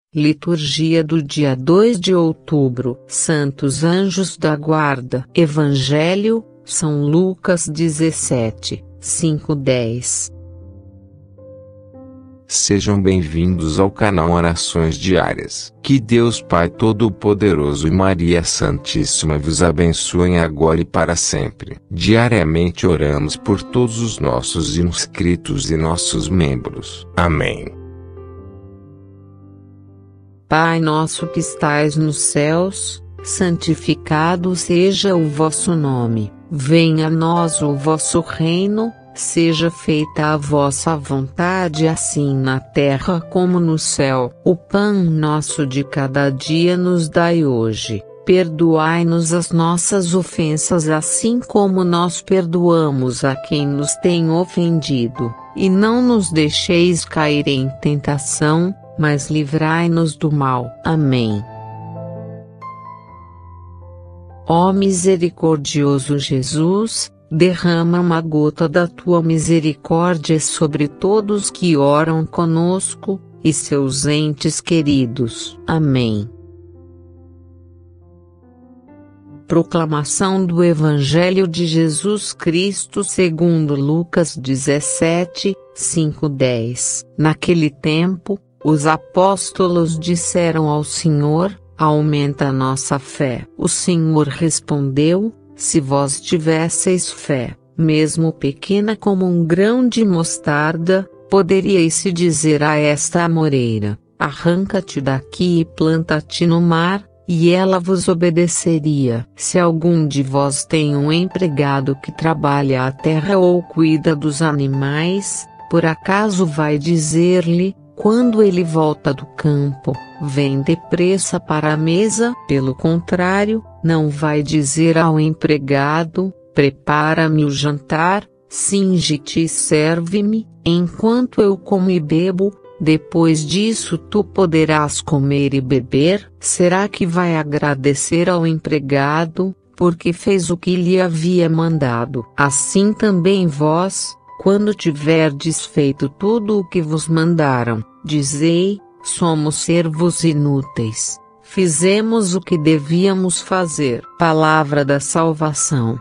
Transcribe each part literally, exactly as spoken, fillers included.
Liturgia do dia dois de outubro. Santos Anjos da Guarda. Evangelho, São Lucas dezessete, cinco a dez. Sejam bem-vindos ao canal Orações Diárias. Que Deus Pai Todo-Poderoso e Maria Santíssima vos abençoem agora e para sempre. Diariamente oramos por todos os nossos inscritos e nossos membros. Amém. Pai nosso que estais nos céus, santificado seja o vosso nome. Venha a nós o vosso reino. Seja feita a vossa vontade assim na terra como no céu. O pão nosso de cada dia nos dai hoje. Perdoai-nos as nossas ofensas assim como nós perdoamos a quem nos tem ofendido. E não nos deixeis cair em tentação, mas livrai-nos do mal. Amém. Ó misericordioso Jesus, derrama uma gota da tua misericórdia sobre todos que oram conosco, e seus entes queridos. Amém. Proclamação do Evangelho de Jesus Cristo segundo Lucas dezessete, cinco a dez. Naquele tempo, os apóstolos disseram ao Senhor: aumenta a nossa fé. O Senhor respondeu: se vós tivesseis fé, mesmo pequena como um grão de mostarda, poderíeis se dizer a esta amoreira: arranca-te daqui e planta-te no mar, e ela vos obedeceria. Se algum de vós tem um empregado que trabalha a terra ou cuida dos animais, por acaso vai dizer-lhe, quando ele volta do campo: vem depressa para a mesa? Pelo contrário, não vai dizer ao empregado: prepara-me o jantar, cinge-te e serve-me, enquanto eu como e bebo, depois disso tu poderás comer e beber? Será que vai agradecer ao empregado, porque fez o que lhe havia mandado? Assim também vós, quando tiverdes feito tudo o que vos mandaram, dizei: somos servos inúteis, fizemos o que devíamos fazer. Palavra da salvação.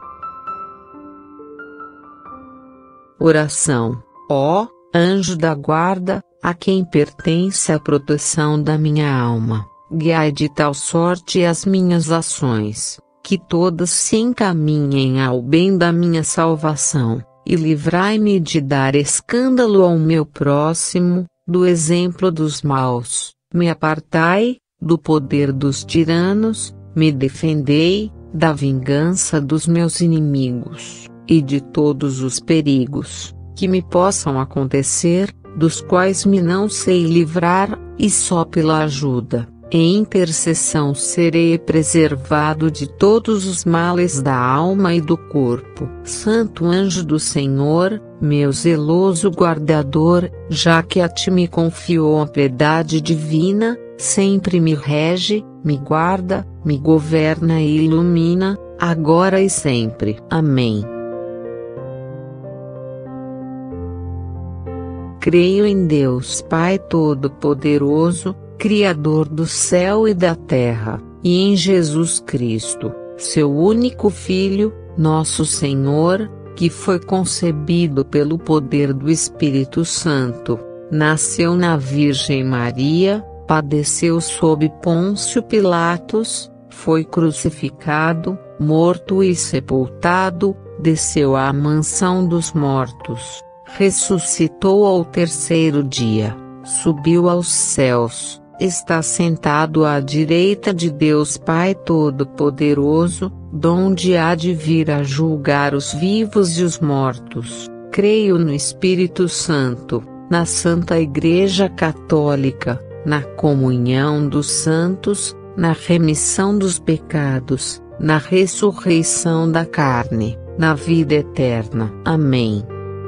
Oração. Ó anjo da guarda, a quem pertence a proteção da minha alma, guiai de tal sorte as minhas ações, que todas se encaminhem ao bem da minha salvação, e livrai-me de dar escândalo ao meu próximo, do exemplo dos maus. Me apartai do poder dos tiranos, me defendei da vingança dos meus inimigos, e de todos os perigos que me possam acontecer, dos quais me não sei livrar, e só pela ajuda e intercessão serei preservado de todos os males da alma e do corpo. Santo anjo do Senhor, meu zeloso guardador, já que a ti me confiou a piedade divina, sempre me rege, me guarda, me governa e ilumina, agora e sempre. Amém. Creio em Deus Pai Todo-Poderoso, Criador do céu e da terra, e em Jesus Cristo, seu único Filho, nosso Senhor, que foi concebido pelo poder do Espírito Santo, nasceu na Virgem Maria, padeceu sob Pôncio Pilatos, foi crucificado, morto e sepultado, desceu à mansão dos mortos, ressuscitou ao terceiro dia, subiu aos céus, está sentado à direita de Deus Pai Todo-Poderoso, donde há de vir a julgar os vivos e os mortos. Creio no Espírito Santo, na Santa Igreja Católica, na comunhão dos santos, na remissão dos pecados, na ressurreição da carne, na vida eterna. Amém.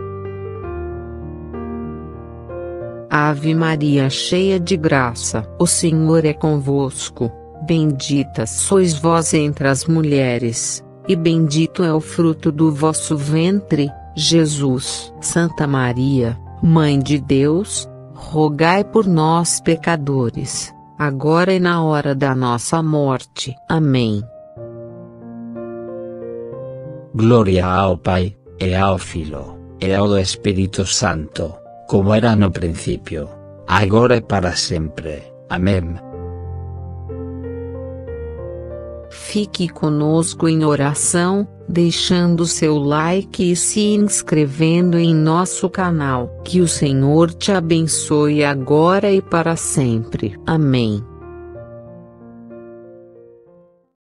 Ave Maria, cheia de graça, o Senhor é convosco. Bendita sois vós entre as mulheres, e bendito é o fruto do vosso ventre, Jesus. Santa Maria, Mãe de Deus, rogai por nós pecadores, agora e na hora da nossa morte. Amém. Glória ao Pai, e ao Filho, e ao Espírito Santo, como era no princípio, agora e para sempre. Amém. Fique conosco em oração, deixando seu like e se inscrevendo em nosso canal. Que o Senhor te abençoe agora e para sempre. Amém.